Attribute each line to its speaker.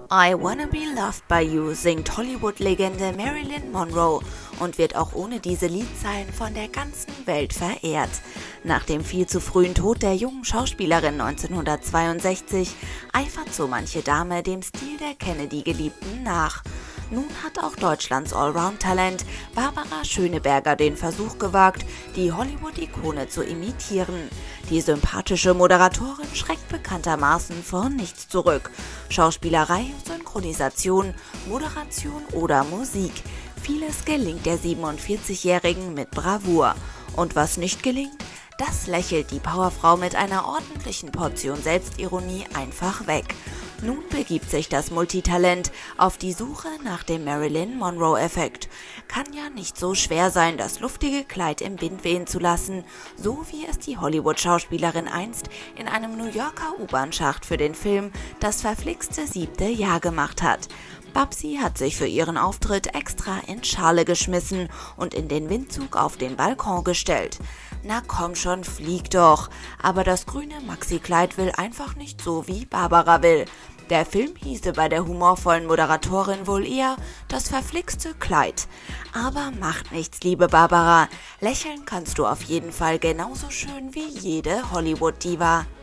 Speaker 1: I Wanna Be Loved by You singt Hollywood-Legende Marilyn Monroe und wird auch ohne diese Liedzeilen von der ganzen Welt verehrt. Nach dem viel zu frühen Tod der jungen Schauspielerin 1962 eifert so manche Dame dem Stil der Kennedy-Geliebten nach. Nun hat auch Deutschlands Allround-Talent Barbara Schöneberger den Versuch gewagt, die Hollywood-Ikone zu imitieren. Die sympathische Moderatorin schreckt bekanntermaßen vor nichts zurück. Schauspielerei, Synchronisation, Moderation oder Musik. Vieles gelingt der 47-Jährigen mit Bravour. Und was nicht gelingt, das lächelt die Powerfrau mit einer ordentlichen Portion Selbstironie einfach weg. Nun begibt sich das Multitalent auf die Suche nach dem Marilyn Monroe-Effekt. Kann ja nicht so schwer sein, das luftige Kleid im Wind wehen zu lassen, so wie es die Hollywood-Schauspielerin einst in einem New Yorker U-Bahn-Schacht für den Film Das verflixte 7. Jahr gemacht hat. Babsi hat sich für ihren Auftritt extra in Schale geschmissen und in den Windzug auf den Balkon gestellt. Na komm schon, flieg doch. Aber das grüne Maxi-Kleid will einfach nicht so, wie Barbara will. Der Film hieße bei der humorvollen Moderatorin wohl eher Das verflixte Kleid. Aber macht nichts, liebe Barbara. Lächeln kannst du auf jeden Fall genauso schön wie jede Hollywood-Diva.